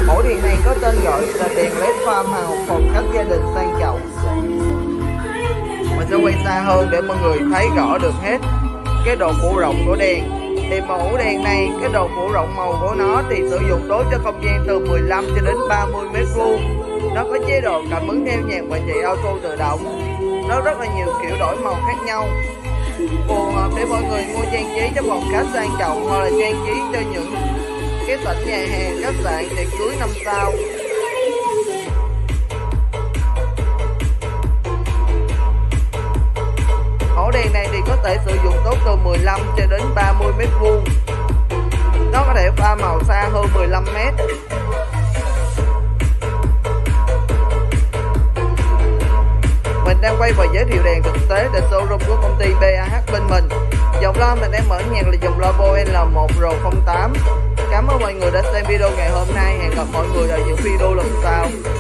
Mẫu đèn này có tên gọi là đèn LED farmhouse, phong cách gia đình sang trọng. Mình sẽ quay xa hơn để mọi người thấy rõ được hết cái độ phủ rộng của đèn. Thì mẫu đèn này, cái độ phủ rộng màu của nó thì sử dụng tốt cho không gian từ 15 cho đến 30 mét vuông. Nó có chế độ cảm ứng theo nhạc và chạy auto tự động. Nó rất là nhiều kiểu đổi màu khác nhau, phù hợp để mọi người mua trang trí cho phòng khách sang trọng hoặc là trang trí cho những cái sảnh nhà hàng, khách sạn, tiệc cưới 5 sao. Mẫu đèn này thì có thể sử dụng tốt từ 15 cho đến 30 mét vuông. Nó có thể pha màu xa hơn 15 mét. Mình đang quay và giới thiệu đèn thực tế tại showroom của công ty BAH bên mình. Dòng loa mình đang mở nhạc là dòng loa Bose L1R08. Cảm ơn mọi người đã xem video ngày hôm nay. Hẹn gặp mọi người ở những video lần sau.